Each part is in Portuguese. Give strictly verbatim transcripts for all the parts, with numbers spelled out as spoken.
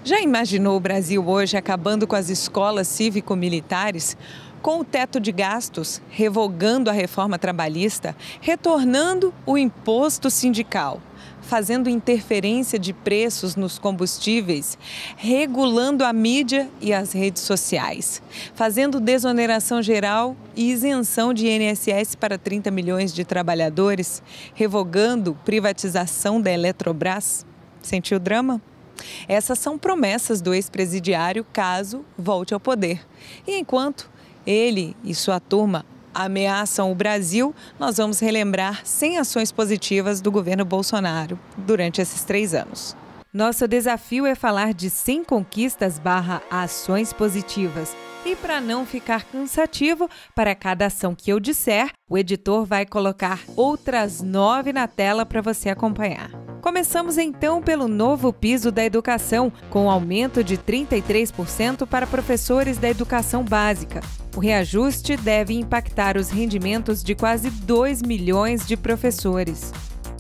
Já imaginou o Brasil hoje acabando com as escolas cívico-militares? Com o teto de gastos, revogando a reforma trabalhista, retornando o imposto sindical, fazendo interferência de preços nos combustíveis, regulando a mídia e as redes sociais, fazendo desoneração geral e isenção de I N S S para trinta milhões de trabalhadores, revogando privatização da Eletrobras. Sentiu o drama? Essas são promessas do ex-presidiário caso volte ao poder. E enquanto ele e sua turma ameaçam o Brasil, nós vamos relembrar cem ações positivas do governo Bolsonaro durante esses três anos. Nosso desafio é falar de cem conquistas barra ações positivas. E para não ficar cansativo, para cada ação que eu disser, o editor vai colocar outras nove na tela para você acompanhar. Começamos então pelo novo piso da educação, com aumento de trinta e três por cento para professores da educação básica. O reajuste deve impactar os rendimentos de quase dois milhões de professores.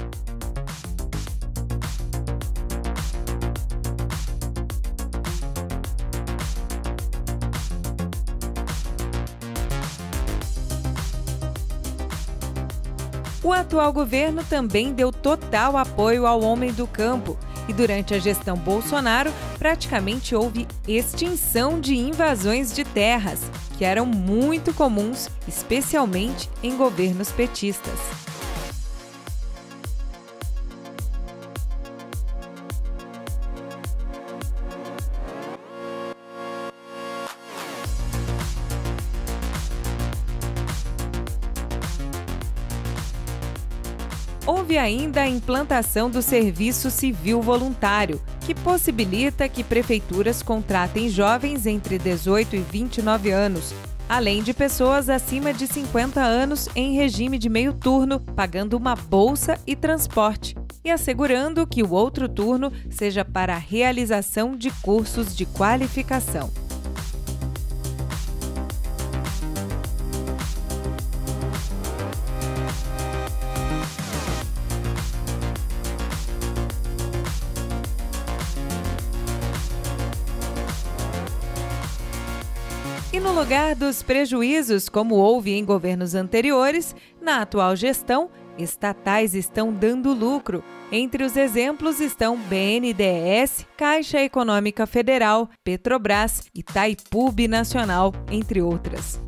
O atual governo também deu total apoio ao homem do campo e durante a gestão Bolsonaro praticamente houve extinção de invasões de terras, que eram muito comuns, especialmente em governos petistas. Houve ainda a implantação do Serviço Civil Voluntário, que possibilita que prefeituras contratem jovens entre dezoito e vinte e nove anos, além de pessoas acima de cinquenta anos em regime de meio turno, pagando uma bolsa e transporte, e assegurando que o outro turno seja para a realização de cursos de qualificação. E no lugar dos prejuízos, como houve em governos anteriores, na atual gestão, estatais estão dando lucro. Entre os exemplos estão B N D E S, Caixa Econômica Federal, Petrobras, Itaipu Binacional, entre outras.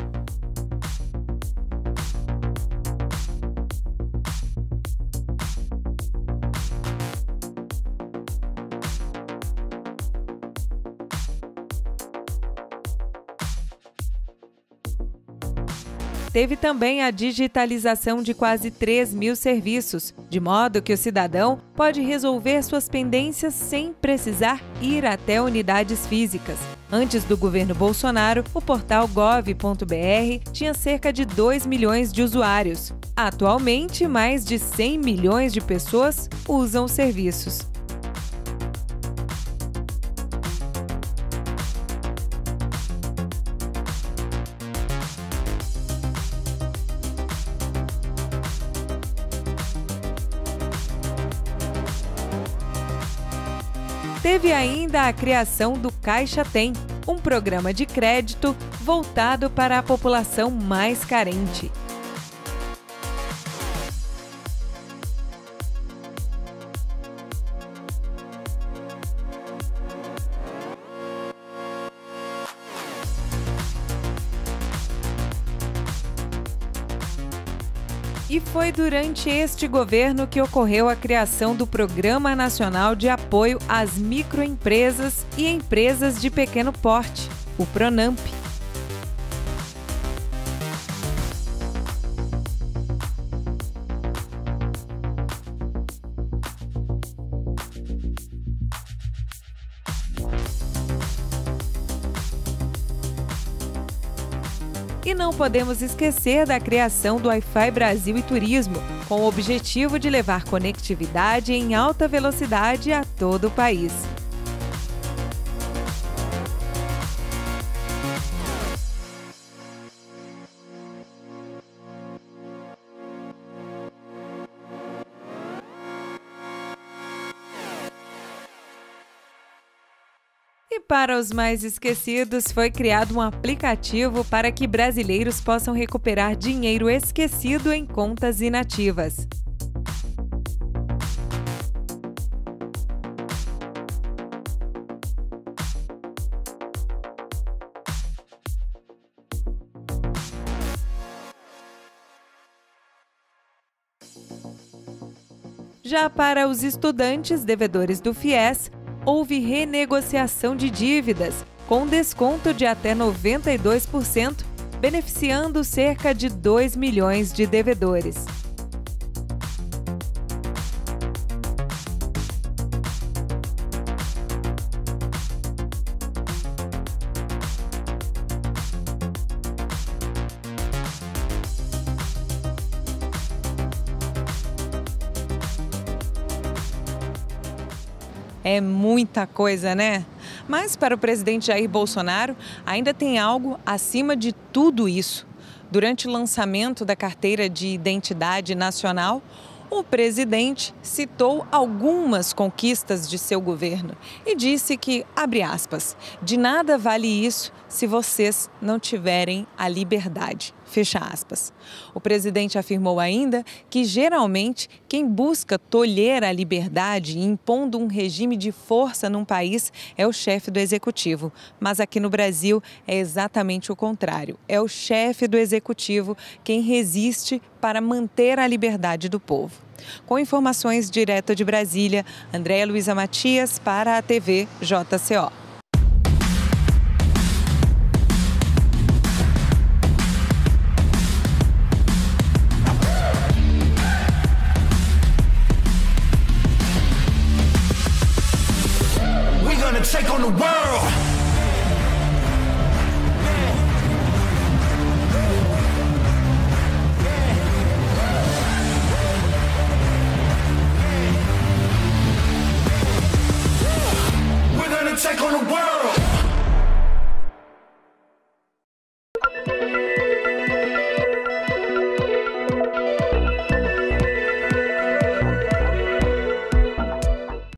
Teve também a digitalização de quase três mil serviços, de modo que o cidadão pode resolver suas pendências sem precisar ir até unidades físicas. Antes do governo Bolsonaro, o portal gov ponto br tinha cerca de dois milhões de usuários. Atualmente, mais de cem milhões de pessoas usam os serviços. Teve ainda a criação do Caixa Tem, um programa de crédito voltado para a população mais carente. E foi durante este governo que ocorreu a criação do Programa Nacional de Apoio às Microempresas e Empresas de Pequeno Porte, o PRONAMP. E não podemos esquecer da criação do Wi-Fi Brasil e Turismo, com o objetivo de levar conectividade em alta velocidade a todo o país. E para os mais esquecidos, foi criado um aplicativo para que brasileiros possam recuperar dinheiro esquecido em contas inativas. Já para os estudantes devedores do FIES, houve renegociação de dívidas, com desconto de até noventa e dois por cento, beneficiando cerca de dois milhões de devedores. É muita coisa, né? Mas para o presidente Jair Bolsonaro, ainda tem algo acima de tudo isso. Durante o lançamento da Carteira de Identidade Nacional, o presidente citou algumas conquistas de seu governo e disse que, abre aspas, de nada vale isso se vocês não tiverem a liberdade, fecha aspas. O presidente afirmou ainda que, geralmente, quem busca tolher a liberdade impondo um regime de força num país é o chefe do executivo. Mas aqui no Brasil é exatamente o contrário. É o chefe do executivo quem resiste para manter a liberdade do povo. Com informações direto de Brasília, Andréa Luiza Matias para a T V J C O. Take on the world.